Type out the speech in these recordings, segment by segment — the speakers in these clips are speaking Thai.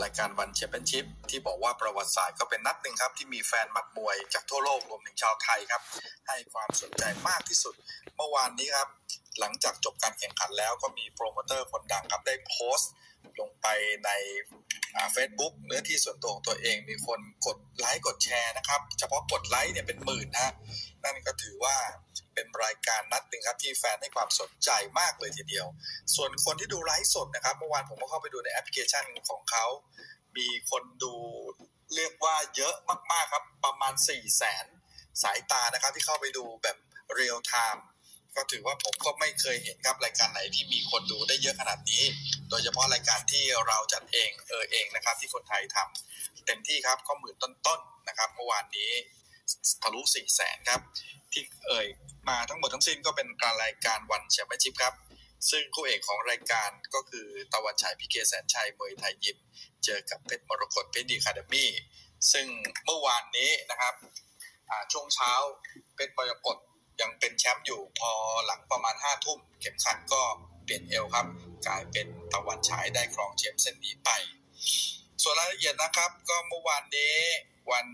รายการวันแชมเปี้ยนชิพที่บอกว่าประวัติศาสตร์ก็เป็นนัดหนึ่งครับที่มีแฟนหมัดมวยจากทั่วโลกรวมถึงชาวไทยครับให้ความสนใจมากที่สุดเมื่อวานนี้ครับหลังจากจบการแข่งขันแล้วก็มีโปรโมเตอร์คนดังครับได้โพสต์ลงไปในFacebook เนื้อที่ส่วนตัวของตัวเองมีคนกดไลค์กดแชร์นะครับเฉพาะกดไลค์เนี่ยเป็นหมื่นนะนั่นก็ถือว่าเป็นรายการนัดหนึ่งครับที่แฟนให้ความสนใจมากเลยทีเดียวส่วนคนที่ดูไลฟ์สดนะครับเมื่อวานผมก็เข้าไปดูในแอปพลิเคชันของเขามีคนดูเรียกว่าเยอะมากๆครับประมาณ 400,000 สายตานะครับที่เข้าไปดูแบบเรียลไทม์ก็ถือว่าผมก็ไม่เคยเห็นครับรายการไหนที่มีคนดูได้เยอะขนาดนี้โดยเฉพาะรายการที่เราจัดเองนะครับที่คนไทยทำเต็มที่ครับก็หมื่นต้นๆนะครับเมื่อวานนี้ทะลุ 400,000 ครับที่มาทั้งหมดทั้งสิ้นก็เป็นการรายการวันแชมเปี้ยนชิพครับซึ่งคู่เอกของรายการก็คือตะวันฉายพีเคแสนชัยมวยไทยยิมเจอกับเพชรมรกตเพชรดีคาเดมี่ซึ่งเมื่อวานนี้นะครับช่วงเช้าเพชรมรกตยังเป็นแชมป์อยู่พอหลังประมาณ 5 ทุ่มเข็มขัดก็เปลี่ยนเอวครับกลายเป็นตะวันฉายได้ครองแชมป์เส้นนี้ไปส่วนรายละเอียดนะครับก็เมื่อวานนี้วัน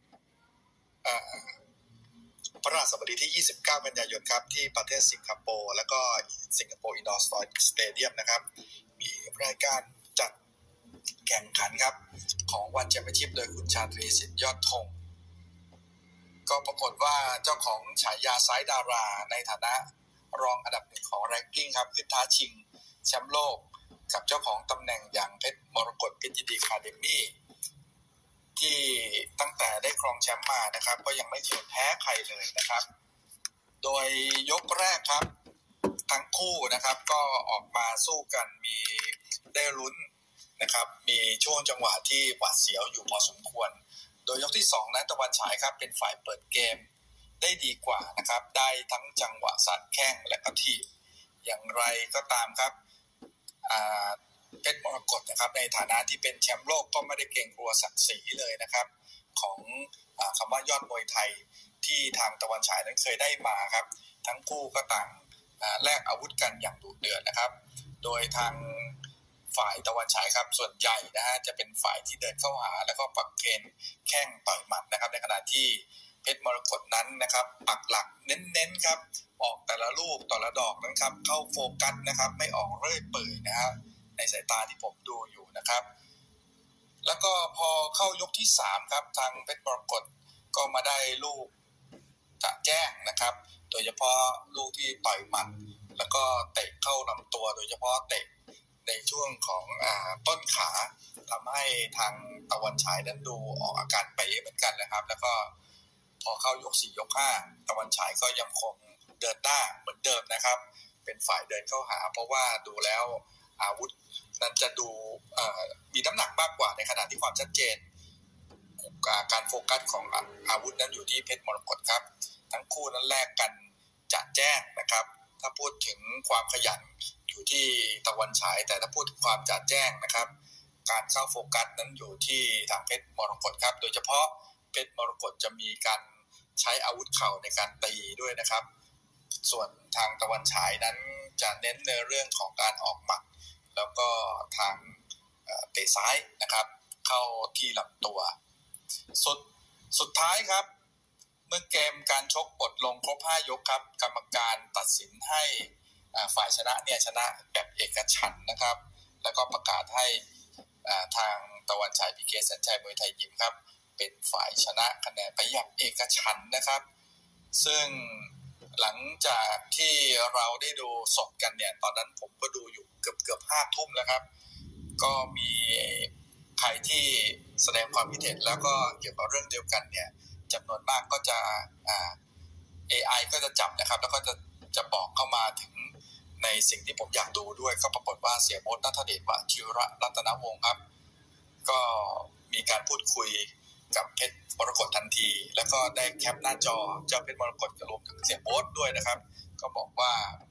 พฤหัสบดีที่29กันยายนครับที่ประเทศสิงคโปร์แล้วก็สิงคโปร์อินดอร์สเตเดียมนะครับมีรายการจัดแข่งขันครับของวันแชมเปี้ยนชิพโดยคุณชาตรีสิทธิ์ยอดธงก็ปรากฏว่าเจ้าของฉายาซ้ายดาราในฐานะรองอันดับหนึ่งของแรงกิ้งครับขึ้นท้าชิงแชมป์โลกกับเจ้าของตำแหน่งอย่างเพชรมรกตเพชรยินดีคาเดมี่ที่ตั้งแต่ได้ครองแชมป์มานะครับก็ยังไม่เคยแพ้ใครเลยนะครับโดยยกแรกครับทั้งคู่นะครับก็ออกมาสู้กันมีได้ลุ้นนะครับมีช่วงจังหวะที่หวาดเสียวอยู่พอสมควรโดยยกที่2นั้นตะวันฉายครับเป็นฝ่ายเปิดเกมได้ดีกว่านะครับได้ทั้งจังหวะสัดแข้งและก็ทีอย่างไรก็ตามครับเพชรมรกตนะครับในฐานะที่เป็นแชมป์โลกก็ไม่ได้เกรงกลัวศักดิ์ศรีเลยนะครับของคำว่ายอดมวยไทยที่ทางตะวันฉายนั้นเคยได้มาครับทั้งคู่ก็ต่างแลกอาวุธกันอย่างดุเดือดนะครับโดยทางฝ่ายตะวันฉายครับส่วนใหญ่นะฮะจะเป็นฝ่ายที่เดินเข้าหาแล้วก็ปักเกณฑ์แข้งต่อยหมัดนะครับในขณะที่เพชรมรกตนั้นนะครับปักหลักเน้นๆครับออกแต่ละลูกแต่ละดอกนั้นครับเข้าโฟกัสนะครับไม่ออกเรื่อยเปื่อยนะฮะในสายตาที่ผมดูอยู่นะครับแล้วก็พอเข้ายกที่3ครับทางเพชรมรกตก็มาได้ลูกจะแจ้งนะครับโดยเฉพาะลูกที่ต่อยหมัดแล้วก็เตะเข้าลำตัวโดยเฉพาะเตะในช่วงของต้นขาทำให้ทางตะวันฉายนั้นดูออกอาการเป๋เหมือนกันนะครับแล้วก็พอเข้ายก4ยก5ตะวันฉายก็ยังคงเดินหน้าเหมือนเดิมนะครับเป็นฝ่ายเดินเข้าหาเพราะว่าดูแล้วอาวุธนั้นจะดูมีน้ำหนักมากกว่าในขณะที่ความชัดเจนการโฟกัสของอาวุธนั้นอยู่ที่เพชรมรกตครับทั้งคู่นั้นแลกกันจะแจ้งนะครับถ้าพูดถึงความขยันอยู่ที่ตะวันฉายแต่ถ้าพูดถึงความจัดแจ้งนะครับการเข้าโฟกัสนั้นอยู่ที่ทางเพชรมรกตครับโดยเฉพาะเพชรมรกตจะมีการใช้อาวุธเข่าในการตีด้วยนะครับส่วนทางตะวันฉายนั้นจะเน้นในเรื่องของการออกหมัดแล้วก็ทางเตะซ้ายนะครับเข้าที่ลำตัวสุดท้ายครับเมื่อเกมการชกบทลงครบ5ยกครับกรรมการตัดสินให้ฝ่ายชนะเนี่ยชนะแบบเอกฉันท์นะครับแล้วก็ประกาศให้ทางตะวันฉายพีเคแสนชัยมวยไทยยิมครับเป็นฝ่ายชนะคะแนนไปอย่างเอกฉันท์นะครับซึ่งหลังจากที่เราได้ดูสดกันเนี่ยตอนนั้นผมก็ดูอยู่เกือบ5 ทุ่มแล้วครับก็มีใครที่แสดงความคิดเห็นแล้วก็เกี่ยวกับเรื่องเดียวกันเนี่ยจำนวนมากก็จะAI ก็จะจับนะครับแล้วก็จะบอกเข้ามาถึงในสิ่งที่ผมอยากดูด้วยก็ปรากฏว่าเสียโบ๊ท ณัฐเดช วชิระรัตนวงศ์ครับก็มีการพูดคุยกับเพชรมรกตทันทีแล้วก็ได้แคปหน้าจอเจ้าเพชรมรกตรวมถึงเสียโบ๊ทด้วยนะครับก็บอกว่า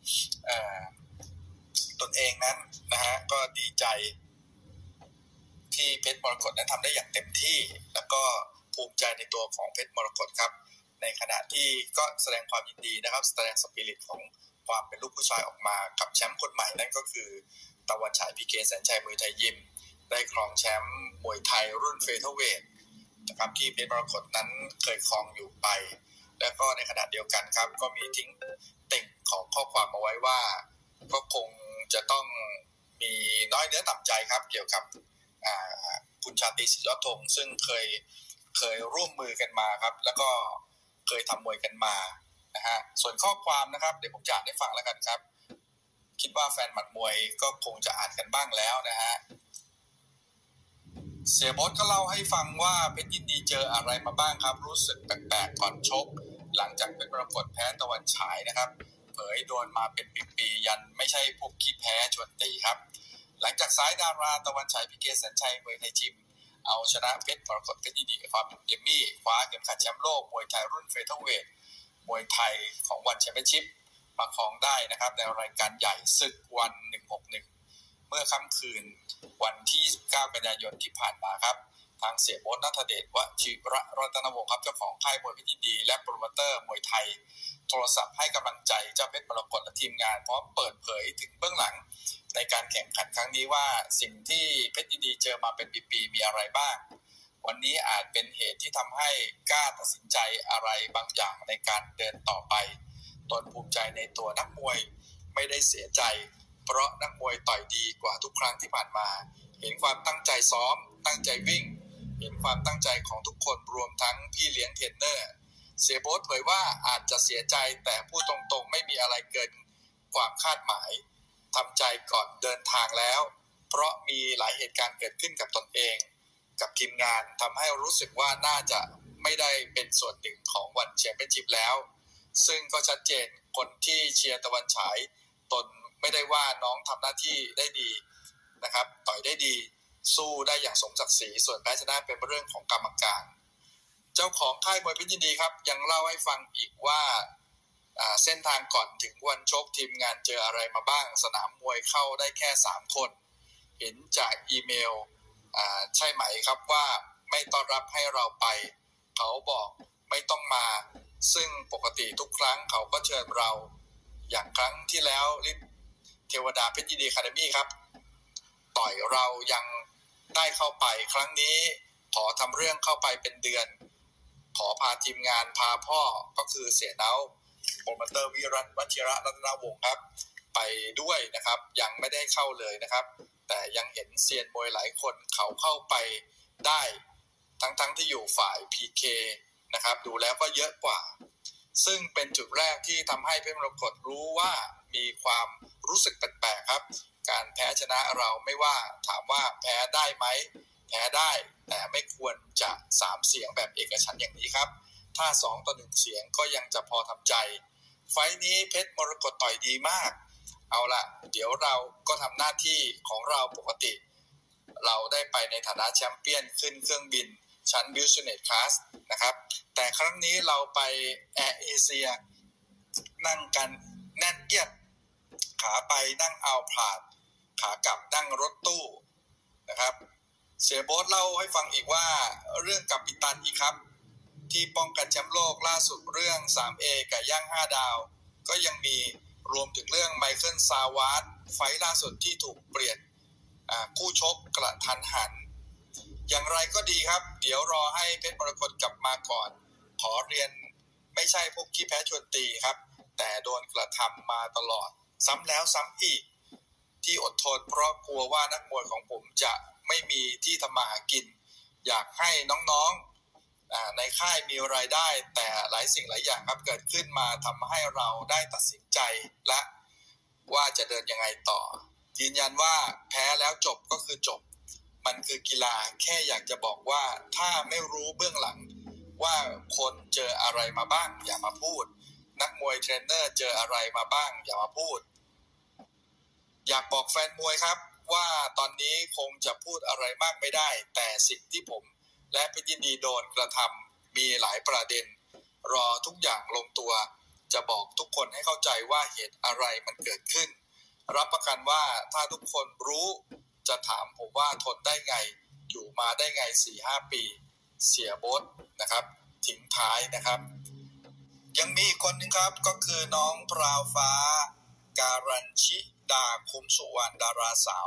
ตนเองนั้นนะฮะก็ดีใจที่เพชรมรกตนั้นทำได้อย่างเต็มที่แล้วก็ภูมิใจในตัวของเพชรมรกตครับในขณะที่ก็แสดงความยินดีนะครับแสดงสปิริตของความเป็นลูกผู้ชายออกมากับแชมป์คนใหม่นั่นก็คือตะวันฉายพีเคแสนชัยมวยไทยยิมได้ครองแชมป์มวยไทยรุ่นเฟเธอร์เวทนะครับที่เพชรมรกตนั้นเคยครองอยู่ไปแล้วก็ในขณะเดียวกันครับก็มีทิ้งติ่งของข้อความมาไว้ว่าก็คงจะต้องมีน้อยเนื้อต่ำใจครับเกี่ยวกับคุณชาตรีสิทธิยอดธงซึ่งเคยร่วมมือกันมาครับแล้วก็เคยทำมวยกันมานะฮะส่วนข้อความนะครับเดี๋ยวผมจะอ่านให้ฟังแล้วกันครับคิดว่าแฟนหมัดมวยก็คงจะอ่านกันบ้างแล้วนะฮะเสียโบ๊ทก็เล่าให้ฟังว่าเพชรยินดีเจออะไรมาบ้างครับรู้สึกแปลกๆก่อนชกหลังจากเป็นปรากฏแพ้ตะวันฉายนะครับเผยโดนมาเป็นปีๆยันไม่ใช่พวกขี้แพ้ชวนตีครับหลังจากสายดาราตะวันฉายพิเกษสัญชัยมวยไทยจิมเอาชนะเพชรมรกตเพชรยินดีความเอมมี่คว้าเข็มขัดแชมป์โลกมวยไทยรุ่นเฟเธอร์เวทมวยไทยของวันแชมเปี้ยนชิพมาครองได้นะครับในรายการใหญ่ศึกวัน161เมื่อค่ำคืนวันที่29กันยายนที่ผ่านมาครับทางเสียโบ๊ทณัฐเดชวชิระรัตนวงศ์ครับเจ้าของค่ายมวยเพชรยินดีและโปรโมเตอร์มวยไทยโทรศัพท์ให้กำลังใจเจ้าเพชรมรกตและทีมงานพร้อมเปิดเผยถึงเบื้องหลังในการแข่งขันครั้งนี้ว่าสิ่งที่เพชรยินดีเจอมาเป็นปีๆมีอะไรบ้างวันนี้อาจเป็นเหตุที่ทำให้กล้าตัดสินใจอะไรบางอย่างในการเดินต่อไปตนภูมิใจในตัวนักมวยไม่ได้เสียใจเพราะนักมวยต่อยดีกว่าทุกครั้งที่ผ่านมาเห็นความตั้งใจซ้อมตั้งใจวิ่งเห็นความตั้งใจของทุกคนรวมทั้งพี่เลี้ยงเทรนเนอร์เสียโบ๊ทเผยว่าอาจจะเสียใจแต่พูดตรงๆไม่มีอะไรเกินความคาดหมายทำใจก่อนเดินทางแล้วเพราะมีหลายเหตุการณ์เกิดขึ้นกับตนเองกับทีมงานทำให้รู้สึกว่าน่าจะไม่ได้เป็นส่วนหนึ่งของวันแชมเปี้ยนชิพแล้วซึ่งก็ชัดเจนคนที่เชียร์ตะวันฉายตนไม่ได้ว่าน้องทำหน้าที่ได้ดีนะครับต่อยได้ดีสู้ได้อย่างสมศักดิ์ศรีส่วนแพ้ชนะเป็นเรื่องของกรรมการเจ้าของค่ายมวยเพชรยินดีครับยังเล่าให้ฟังอีกว่าเส้นทางก่อนถึงวันชกทีมงานเจออะไรมาบ้างสนามมวยเข้าได้แค่3คนเห็นจากอีเมลใช่ไหมครับว่าไม่ต้อนรับให้เราไปเขาบอกไม่ต้องมาซึ่งปกติทุกครั้งเขาก็เชิญเราอย่างครั้งที่แล้วเทวดาเพชรยินดีอะคาเดมี่ครับต่อยเรายังได้เข้าไปครั้งนี้ขอทำเรื่องเข้าไปเป็นเดือนขอพาทีมงานพาพ่อก็คือเสียเนาโปรโมเตอร์วิรัตวชิระรัตนวงศ์ครับไปด้วยนะครับยังไม่ได้เข้าเลยนะครับแต่ยังเห็นเซียนมวยหลายคนเขาเข้าไปได้ทั้งที่อยู่ฝ่าย PK นะครับดูแล้วก็เยอะกว่าซึ่งเป็นจุดแรกที่ทำให้เพชรมรกตรู้ว่ามีความรู้สึกแปลกๆครับการแพ้ชนะเราไม่ว่าถามว่าแพ้ได้ไหมแพ้ได้แต่ไม่ควรจะ3เสียงแบบเอกฉันท์อย่างนี้ครับถ้า2-1เสียงก็ยังจะพอทำใจไฟล์นี้เพชรมรกตต่อยดีมากเอาละเดี๋ยวเราก็ทำหน้าที่ของเราปกติเราได้ไปในฐานะแชมเปี้ยนขึ้นเครื่องบินชั้น Business Class นะครับแต่ครั้งนี้เราไปแอร์เอเชียนั่งกันแน่นเอียดขาไปนั่งเอาผาดขากลับนั่งรถตู้นะครับเสียโบ๊ทเล่าให้ฟังอีกว่าเรื่องกัปตันอีกครับที่ป้องกันแชมป์โลกล่าสุดเรื่อง 3A กับย่าง5ดาวก็ยังมีรวมถึงเรื่องไมเคิลซาวาร์ดไฟล์ล่าสุดที่ถูกเปลี่ยนคู่ชกกระทันหันอย่างไรก็ดีครับเดี๋ยวรอให้เพชรมรกตกลับมาก่อนขอเรียนไม่ใช่พวกขี้แพ้ชวนตีครับแต่โดนกระทำมาตลอดซ้ำแล้วซ้ำอีกที่อดทนเพราะกลัวว่านักมวยของผมจะไม่มีที่ทำมาหากินอยากให้น้องๆในค่ายมีรายได้แต่หลายสิ่งหลายอย่างครับเกิดขึ้นมาทำให้เราได้ตัดสินใจและว่าจะเดินยังไงต่อยืนยันว่าแพ้แล้วจบก็คือจบมันคือกีฬาแค่อยากจะบอกว่าถ้าไม่รู้เบื้องหลังว่าคนเจออะไรมาบ้างอย่ามาพูดนักมวยเทรนเนอร์เจออะไรมาบ้างอย่ามาพูดอยากบอกแฟนมวยครับว่าตอนนี้คงจะพูดอะไรมากไม่ได้แต่สิ่งที่ผมและเพชรยินดีโดนกระทำมีหลายประเด็นรอทุกอย่างลงตัวจะบอกทุกคนให้เข้าใจว่าเหตุอะไรมันเกิดขึ้นรับประกันว่าถ้าทุกคนรู้จะถามผมว่าทนได้ไงอยู่มาได้ไง 4-5 ปีเสียโบ๊ทนะครับทิ้งท้ายนะครับยังมีอีกคนนึงครับก็คือน้องพราวฟ้าการัญชิดาคุมสุวรรณดาราสาว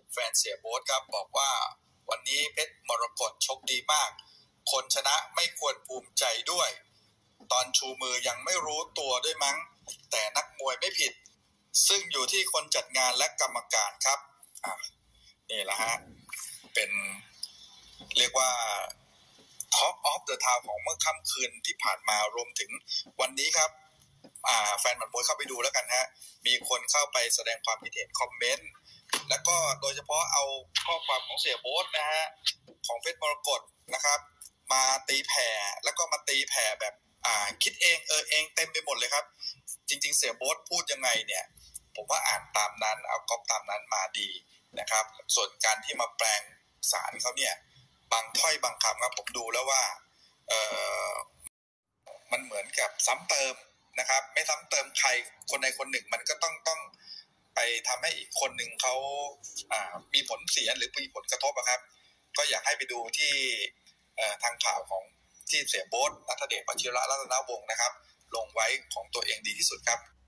แฟนเสียโบ๊ทครับบอกว่าวันนี้เพชรมรกตชกดีมากคนชนะไม่ควรภูมิใจด้วยตอนชูมือยังไม่รู้ตัวด้วยมั้งแต่นักมวยไม่ผิดซึ่งอยู่ที่คนจัดงานและกรรมการครับนี่แหละฮะเป็นเรียกว่า Talk of the Town ของเมื่อค่ำคืนที่ผ่านมารวมถึงวันนี้ครับแฟนหมัดมวยเข้าไปดูแล้วกันฮะมีคนเข้าไปแสดงความคิดเห็นคอมเมนต์แล้วก็โดยเฉพาะเอาข้อความของเสียโบ๊ทนะฮะของเพชรมรกตนะครับมาตีแผ่แล้วก็มาตีแผ่แบบคิดเองเองเต็มไปหมดเลยครับจริงๆเสียโบ๊ทพูดยังไงเนี่ยผมว่าอ่านตามนั้นเอาก๊อปตามนั้นมาดีนะครับส่วนการที่มาแปลงสารเขาเนี่ยบางถ้อยบางคำครับผมดูแล้วว่ามันเหมือนกับซ้ำเติมนะครับไม่ซ้ำเติมใครคนใดคนหนึ่งมันก็ต้องไปทำให้อีกคนหนึ่งเขามีผลเสียหรือมีผลกระทบครับก็อยากให้ไปดูที่ทางข่าวของที่เสียโบ๊ท ณัฐเดช วชิระรัตนวงศ์นะครับลงไว้ของตัวเองดีที่สุดครับ